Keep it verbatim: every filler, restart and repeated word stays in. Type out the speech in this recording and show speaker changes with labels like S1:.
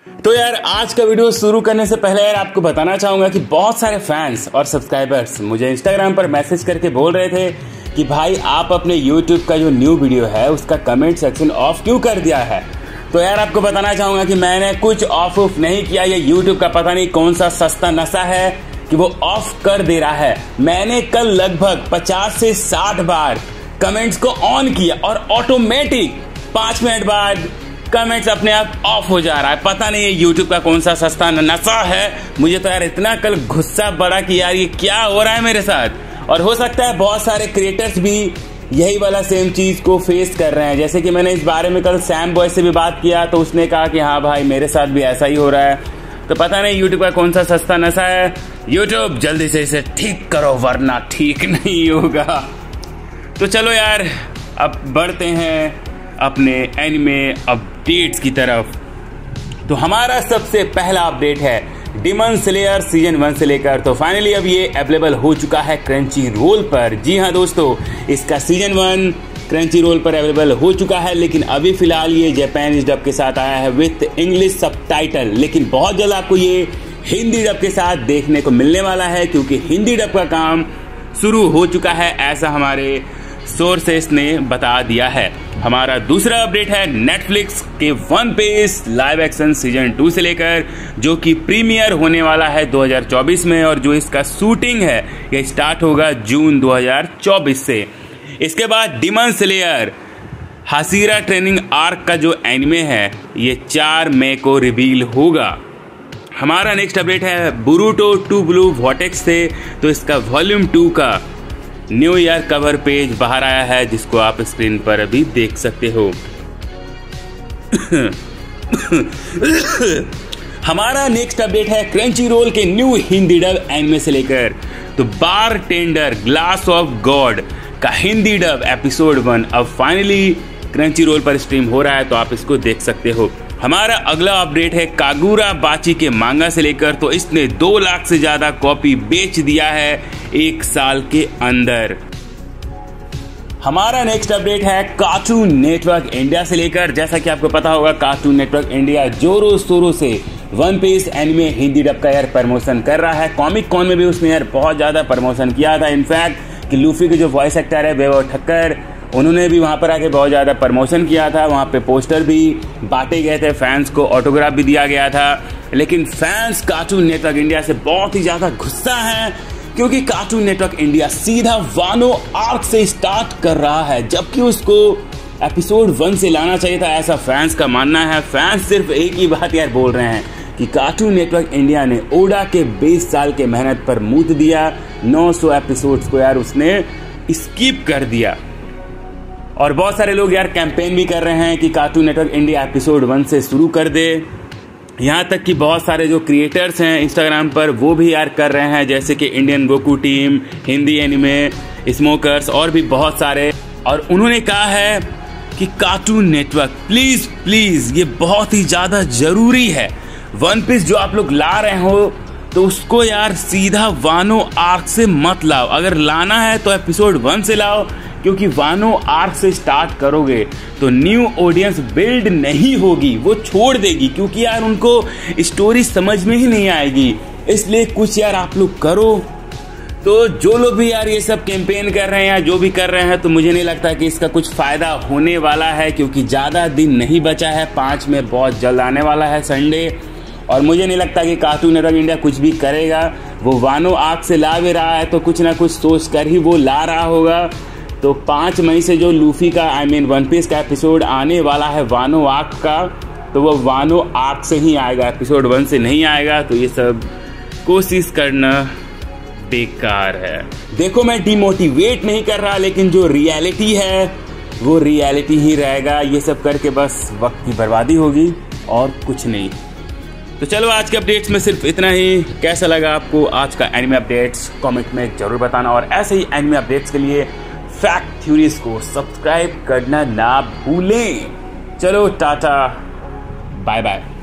S1: तो यार आज का वीडियो शुरू करने से पहले यार आपको बताना चाहूंगा कि बहुत सारे फैंस और सब्सक्राइबर्स मुझे इंस्टाग्राम पर मैसेज करके बोल रहे थे कि भाई आप अपने यूट्यूब का जो न्यू वीडियो है उसका कमेंट सेक्शन ऑफ क्यों कर दिया है। तो यार आपको बताना चाहूंगा कि मैंने कुछ ऑफ ऑफ नहीं किया। ये यूट्यूब का पता नहीं कौन सा सस्ता नशा है कि वो ऑफ कर दे रहा है। मैंने कल लगभग पचास से साठ बार कमेंट्स को ऑन किया और ऑटोमेटिक पांच मिनट बाद कमेंट्स अपने आप ऑफ हो जा रहा है। पता नहीं ये यूट्यूब का कौन सा सस्ता नशा है। मुझे तो यार इतना कल गुस्सा पड़ा कि यार ये क्या हो रहा है मेरे साथ। और हो सकता है बहुत सारे क्रिएटर्स भी यही वाला सेम चीज को फेस कर रहे हैं। जैसे कि मैंने इस बारे में कल सैम बॉय से भी बात किया तो उसने कहा कि हाँ भाई मेरे साथ भी ऐसा ही हो रहा है। तो पता नहीं यूट्यूब का कौन सा सस्ता नशा है। यूट्यूब जल्दी से इसे ठीक करो वरना ठीक नहीं होगा। तो चलो यार अब बढ़ते हैं अपने एनिमे अपडेट्स की तरफ। तो हमारा सबसे पहला अपडेट है डिमन स्लेयर सीजन वन से लेकर तो फाइनली अब ये अवेलेबल हो चुका है क्रंची रोल पर। जी हाँ दोस्तों, इसका सीजन वन क्रंची रोल पर अवेलेबल हो चुका है, लेकिन अभी फिलहाल ये जापानीज डब के साथ आया है विथ इंग्लिश सबटाइटल। लेकिन बहुत जल्द आपको ये हिंदी डब के साथ देखने को मिलने वाला है क्योंकि हिंदी डब का काम शुरू हो चुका है, ऐसा हमारे सोर्सेस ने बता दिया है। हमारा दूसरा अपडेट है नेटफ्लिक्स के One Piece live action season two से लेकर, जो कि प्रीमियर होने वाला है दो हज़ार चौबीस में और जो इसका शूटिंग है ये स्टार्ट होगा जून दो हज़ार चौबीस से। इसके बाद Demon Slayer Hashira training arc का जो एनिमे है ये चार मई को रिवील होगा। हमारा नेक्स्ट अपडेट है बोरुटो टू ब्लू वॉर्टेक्स से। तो इसका वॉल्यूम टू का न्यू ईयर कवर पेज बाहर आया है जिसको आप स्क्रीन पर अभी देख सकते हो। हमारा नेक्स्ट अपडेट है क्रंची रोल के न्यू हिंदी डब एनिमे से लेकर। तो Bartender Glass of God का हिंदी डब एपिसोड वन अब फाइनली क्रंची रोल पर स्ट्रीम हो रहा है, तो आप इसको देख सकते हो। हमारा अगला अपडेट है कागुरा बाची के मांगा से लेकर। तो इसने दो लाख से ज्यादा कॉपी बेच दिया है एक साल के अंदर। हमारा नेक्स्ट अपडेट है कार्टून नेटवर्क इंडिया से लेकर। जैसा कि आपको पता होगा कार्टून नेटवर्क इंडिया जोरों शोरों से One Piece anime Hindi dub का यार प्रमोशन कर रहा है। कॉमिक कॉन में भी उसने यार बहुत ज्यादा प्रमोशन किया था। इनफैक्ट कि लूफी के जो वॉइस एक्टर है वैभव ठक्कर, उन्होंने भी वहाँ पर आके बहुत ज़्यादा प्रमोशन किया था। वहाँ पे पोस्टर भी बांटे गए थे, फैंस को ऑटोग्राफ भी दिया गया था। लेकिन फैंस कार्टून नेटवर्क इंडिया से बहुत ही ज़्यादा गुस्सा हैं क्योंकि कार्टून नेटवर्क इंडिया सीधा वानो आर्क से स्टार्ट कर रहा है, जबकि उसको एपिसोड वन से लाना चाहिए था, ऐसा फैंस का मानना है। फैंस सिर्फ एक ही बात यार बोल रहे हैं कि कार्टून नेटवर्क इंडिया ने ओडा के बीस साल के मेहनत पर मूत दिया। नौ सौ एपिसोड्स को यार उसने स्किप कर दिया। और बहुत सारे लोग यार कैंपेन भी कर रहे हैं कि Cartoon Network India episode one से शुरू कर दे। यहाँ तक कि बहुत सारे जो क्रिएटर्स हैं इंस्टाग्राम पर वो भी यार कर रहे हैं, जैसे कि Indian Goku team, Hindi anime, smokers और भी बहुत सारे। और उन्होंने कहा है कि कार्टून नेटवर्क प्लीज प्लीज ये बहुत ही ज़्यादा ज़रूरी है। वन पीस जो आप लोग ला रहे हो तो उसको यार सीधा वानो आर्क से मत लाओ। अगर लाना है तो एपिसोड वन से लाओ, क्योंकि वानो आर्क से स्टार्ट करोगे तो न्यू ऑडियंस बिल्ड नहीं होगी, वो छोड़ देगी क्योंकि यार उनको स्टोरी समझ में ही नहीं आएगी। इसलिए कुछ यार आप लोग करो। तो जो लोग भी यार ये सब कैंपेन कर रहे हैं या जो भी कर रहे हैं, तो मुझे नहीं लगता कि इसका कुछ फायदा होने वाला है क्योंकि ज़्यादा दिन नहीं बचा है। पाँच में बहुत जल्द आने वाला है संडे, और मुझे नहीं लगता कि कार्टून नेटवर्क इंडिया कुछ भी करेगा। वो वानो आर्क से ला भी रहा है तो कुछ ना कुछ सोच कर ही वो ला रहा होगा। तो पाँच मई से जो लूफी का आई मीन वन पीस का एपिसोड आने वाला है वानो आर्क का, तो वो वानो आर्क से ही आएगा, एपिसोड वन से नहीं आएगा। तो ये सब कोशिश करना बेकार है। देखो मैं डिमोटिवेट नहीं कर रहा, लेकिन जो रियलिटी है वो रियलिटी ही रहेगा। ये सब करके बस वक्त की बर्बादी होगी और कुछ नहीं। तो चलो आज के अपडेट्स में सिर्फ इतना ही। कैसा लगा आपको आज का एनिमे अपडेट्स कमेंट में जरूर बताना, और ऐसे ही एनिमे अपडेट्स के लिए फैक्ट थ्योरीज को सब्सक्राइब करना ना भूलें। चलो टाटा बाय बाय।